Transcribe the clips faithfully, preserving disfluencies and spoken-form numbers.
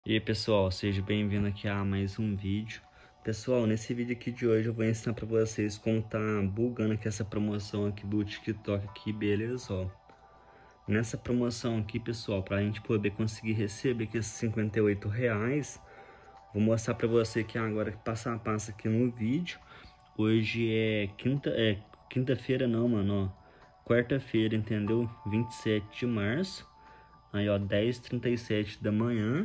E aí pessoal, seja bem-vindo aqui a mais um vídeo. Pessoal, nesse vídeo aqui de hoje eu vou ensinar pra vocês como tá bugando aqui essa promoção aqui do TikTok aqui, beleza? Ó, nessa promoção aqui, pessoal, pra gente poder conseguir receber aqui esses cinquenta e oito reais, vou mostrar pra você aqui agora, passo a passo aqui no vídeo. Hoje é quinta, é quinta-feira não, mano, ó, quarta-feira, entendeu? vinte e sete de março, aí ó, dez e trinta e sete da manhã.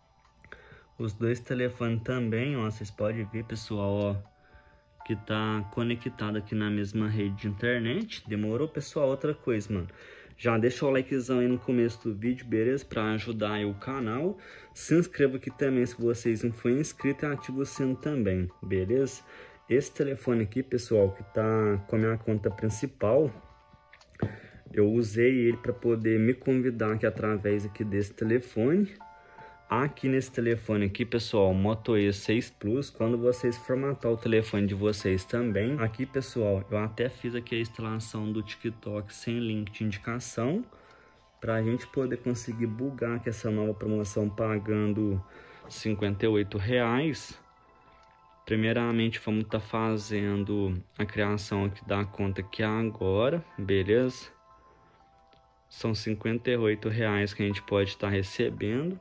Os dois telefones também, ó, vocês podem ver, pessoal, ó, que tá conectado aqui na mesma rede de internet. Demorou, pessoal? Outra coisa, mano, já deixa o likezão aí no começo do vídeo, beleza? Pra ajudar aí o canal. Se inscreva aqui também se vocês não forem inscritos e ativa o sino também, beleza? Esse telefone aqui, pessoal, que tá com a minha conta principal, eu usei ele para poder me convidar aqui através aqui desse telefone. Aqui nesse telefone aqui, pessoal, Moto E seis Plus, quando vocês formatar o telefone de vocês também, aqui, pessoal, eu até fiz aqui a instalação do TikTok sem link de indicação, para a gente poder conseguir bugar aqui essa nova promoção pagando cinquenta e oito reais. Primeiramente, vamos estar tá fazendo a criação aqui da conta aqui agora, beleza? São cinquenta e oito reais que a gente pode estar tá recebendo.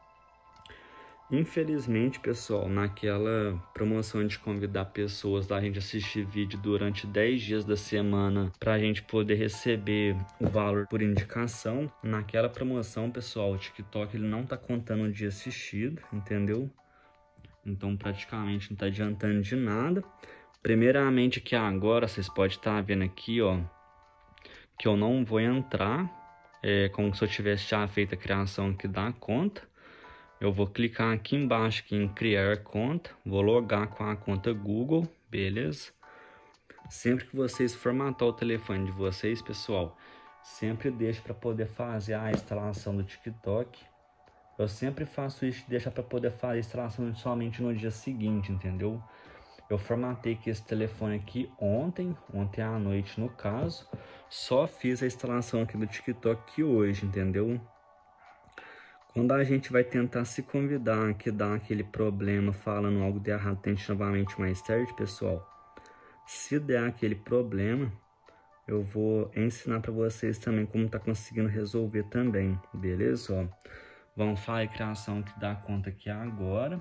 Infelizmente, pessoal, naquela promoção de convidar pessoas da gente assistir vídeo durante dez dias da semana para a gente poder receber o valor por indicação, naquela promoção, pessoal, o TikTok ele não tá contando o dia assistido, entendeu? Então praticamente não tá adiantando de nada. Primeiramente que agora vocês podem estar vendo aqui, ó, que eu não vou entrar, é como se eu tivesse já feito a criação aqui da conta. Eu vou clicar aqui embaixo aqui em criar conta, vou logar com a conta Google, beleza? Sempre que vocês formatar o telefone de vocês, pessoal, sempre deixe para poder fazer a instalação do TikTok. Eu sempre faço isso, deixa para poder fazer a instalação somente no dia seguinte, entendeu? Eu formatei aqui esse telefone aqui ontem, ontem à noite no caso, só fiz a instalação aqui do TikTok aqui hoje, entendeu? Quando a gente vai tentar se convidar, que dá aquele problema falando algo de errado, tente novamente mais tarde, pessoal. Se der aquele problema, eu vou ensinar para vocês também como tá conseguindo resolver também, beleza? Ó, vamos fazer a criação que dá conta aqui agora.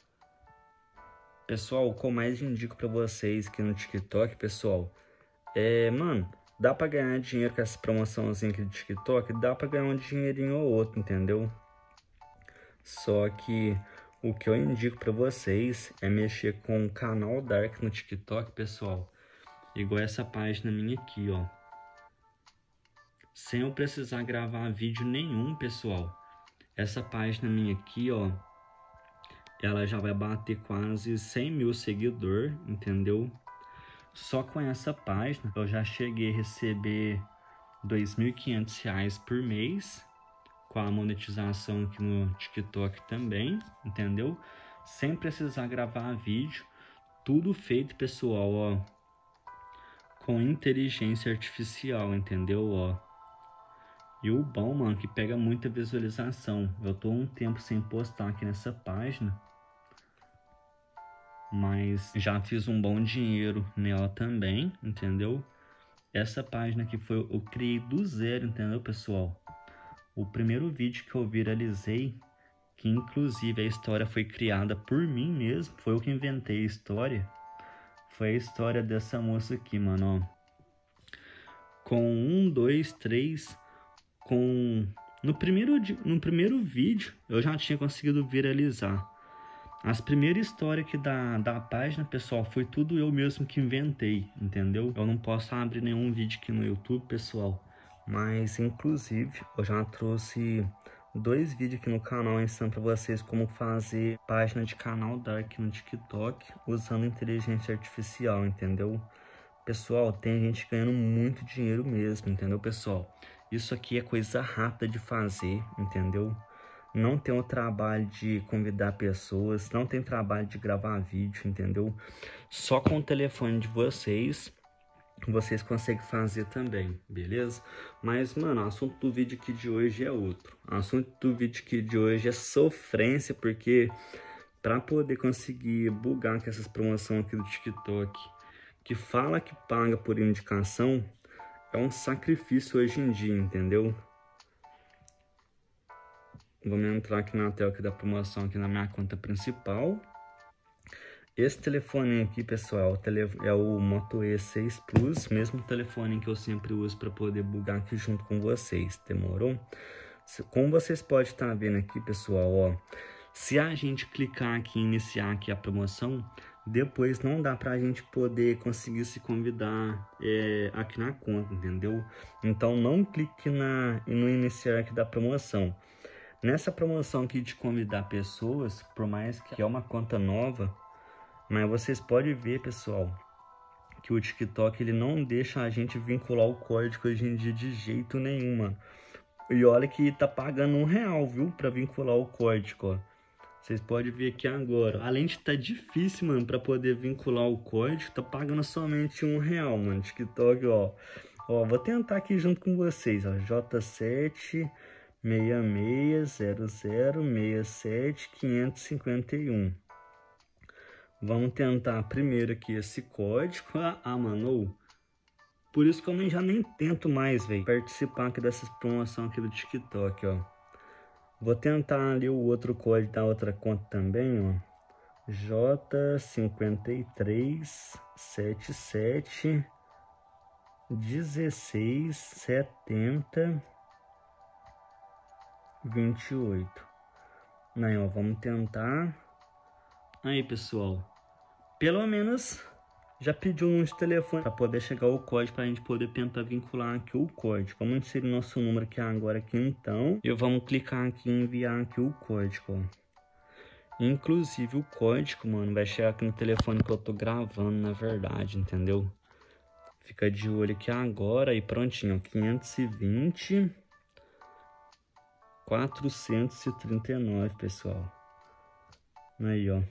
Pessoal, o que eu mais indico para vocês aqui no TikTok, pessoal, é, mano, dá para ganhar dinheiro com essa promoçãozinha aqui do TikTok, dá para ganhar um dinheirinho ou outro, entendeu? Só que o que eu indico para vocês é mexer com o canal Dark no TikTok, pessoal. Igual essa página minha aqui, ó. Sem eu precisar gravar vídeo nenhum, pessoal. Essa página minha aqui, ó, ela já vai bater quase cem mil seguidores, entendeu? Só com essa página eu já cheguei a receber dois mil e quinhentos reais por mês. Com a monetização aqui no TikTok também, entendeu? Sem precisar gravar vídeo, tudo feito, pessoal, ó, com inteligência artificial, entendeu? Ó. E o bom, mano, que pega muita visualização. Eu tô um tempo sem postar aqui nessa página, mas já fiz um bom dinheiro nela também, entendeu? Essa página aqui foi, eu criei do zero, entendeu, pessoal? O primeiro vídeo que eu viralizei, que inclusive a história foi criada por mim mesmo, foi eu que inventei a história, foi a história dessa moça aqui, mano, ó. Com um, dois, três, com... No primeiro, no primeiro vídeo eu já tinha conseguido viralizar. As primeiras histórias aqui da, da página, pessoal, foi tudo eu mesmo que inventei, entendeu? Eu não posso abrir nenhum vídeo aqui no YouTube, pessoal, mas inclusive eu já trouxe dois vídeos aqui no canal ensinando para vocês como fazer página de canal Dark no TikTok usando inteligência artificial, entendeu? Pessoal, tem gente ganhando muito dinheiro mesmo, entendeu, pessoal? Isso aqui é coisa rápida de fazer, entendeu? Não tem o trabalho de convidar pessoas, não tem trabalho de gravar vídeo, entendeu? Só com o telefone de vocês, vocês conseguem fazer também, beleza? Mas, mano, o assunto do vídeo aqui de hoje é outro. O assunto do vídeo aqui de hoje é sofrência, porque para poder conseguir bugar com essas promoções aqui do TikTok, que fala que paga por indicação, é um sacrifício hoje em dia, entendeu? Vamos entrar aqui na tela aqui da promoção aqui na minha conta principal. Esse telefone aqui, pessoal, é o Moto E seis Plus, mesmo telefone que eu sempre uso para poder bugar aqui junto com vocês, demorou? Como vocês podem estar vendo aqui, pessoal, ó, se a gente clicar aqui em iniciar aqui a promoção, depois não dá para a gente poder conseguir se convidar é, aqui na conta, entendeu? Então não clique na, no iniciar aqui da promoção. Nessa promoção aqui de convidar pessoas, por mais que é uma conta nova, mas vocês podem ver, pessoal, que o TikTok ele não deixa a gente vincular o código hoje em dia de jeito nenhum, mano. E olha que tá pagando um real, viu, pra vincular o código, ó. Vocês podem ver aqui agora. Além de tá difícil, mano, pra poder vincular o código, tá pagando somente um real, mano. TikTok, ó. Ó, vou tentar aqui junto com vocês, ó. J sete seis seis zero zero seis sete cinco cinco um. Vamos tentar primeiro aqui esse código. Ah, mano. Por isso que eu já nem tento mais, velho, participar aqui dessas promoções aqui do TikTok, ó. Vou tentar ali o outro código da outra conta também, ó. J cinco três sete sete um seis setenta vinte e oito. Aí, ó, vamos tentar. Aí, pessoal, pelo menos já pediu um telefone para poder chegar o código para a gente poder tentar vincular aqui o código. Vamos inserir nosso número aqui agora aqui então. E vamos clicar aqui em enviar aqui o código, ó. Inclusive o código, mano, vai chegar aqui no telefone que eu tô gravando, na verdade, entendeu? Fica de olho aqui agora e prontinho, quinhentos e vinte quatrocentos e trinta e nove, pessoal. Aí, ó.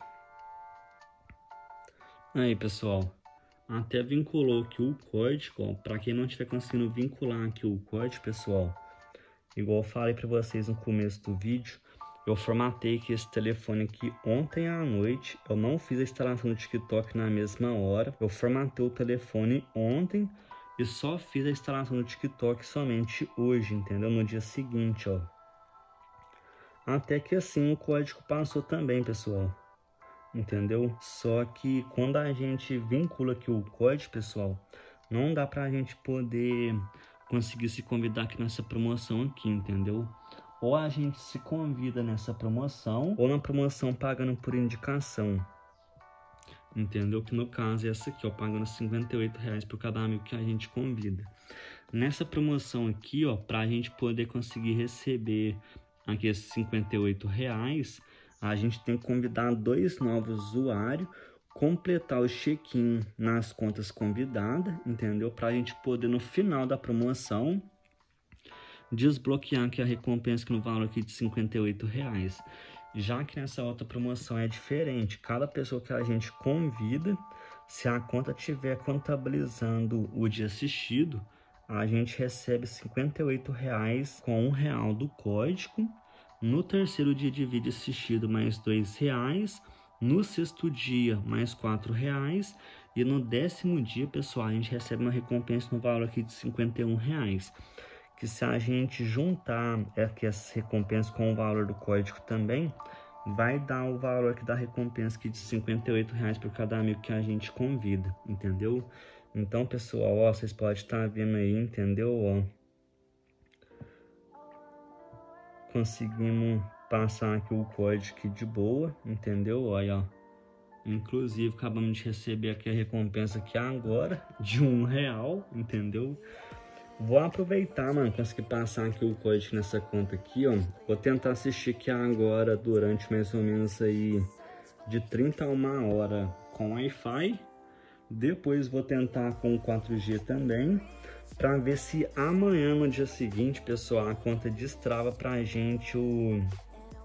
Aí, pessoal, até vinculou aqui o código, ó. Para quem não estiver conseguindo vincular aqui o código, pessoal, igual eu falei para vocês no começo do vídeo, eu formatei aqui esse telefone aqui ontem à noite. Eu não fiz a instalação do TikTok na mesma hora. Eu formatei o telefone ontem e só fiz a instalação do TikTok somente hoje, entendeu? No dia seguinte, ó. Até que assim o código passou também, pessoal. Entendeu? Só que quando a gente vincula aqui o código, pessoal, não dá pra gente poder conseguir se convidar aqui nessa promoção aqui, entendeu? Ou a gente se convida nessa promoção, ou na promoção pagando por indicação. Entendeu? Que no caso é essa aqui, ó, pagando cinquenta e oito reais por cada amigo que a gente convida. Nessa promoção aqui, ó, pra gente poder conseguir receber aqui esses cinquenta e oito reais, a gente tem que convidar dois novos usuários, completar o check-in nas contas convidadas, entendeu? Para a gente poder, no final da promoção, desbloquear aqui a recompensa no valor aqui de cinquenta e oito reais. Já que nessa outra promoção é diferente, cada pessoa que a gente convida, se a conta estiver contabilizando o dia assistido, a gente recebe cinquenta e oito reais com um real do código. No terceiro dia de vídeo assistido, mais dois reais. No sexto dia, mais quatro reais. E no décimo dia, pessoal, a gente recebe uma recompensa no valor aqui de cinquenta e um reais. Que se a gente juntar aqui essa recompensa com o valor do código também, vai dar o valor aqui da recompensa aqui de cinquenta e oito reais por cada amigo que a gente convida, entendeu? Então, pessoal, ó, vocês podem estar vendo aí, entendeu? Ó. Conseguimos passar aqui o código aqui de boa, entendeu? Olha, ó. Inclusive, acabamos de receber aqui a recompensa aqui agora, de um real, entendeu? Vou aproveitar, mano, conseguir passar aqui o código nessa conta aqui, ó. Vou tentar assistir aqui agora durante mais ou menos aí de trinta a uma hora com Wi-Fi. Depois vou tentar com quatro G também, para ver se amanhã, no dia seguinte, pessoal, a conta destrava pra gente o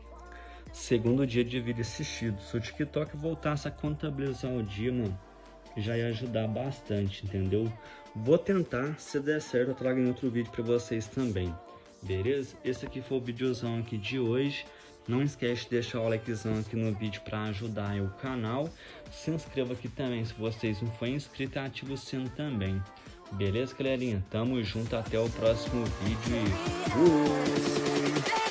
segundo dia de vídeo assistido. Se o TikTok voltasse a contabilizar o dia, mano, já ia ajudar bastante, entendeu? Vou tentar, se der certo eu trago em outro vídeo para vocês também, beleza? Esse aqui foi o videozão aqui de hoje. Não esquece de deixar o likezão aqui no vídeo para ajudar aí o canal. Se inscreva aqui também se vocês não forem inscritos e ativa o sino também. Beleza, galerinha? Tamo junto, até o próximo vídeo e fui!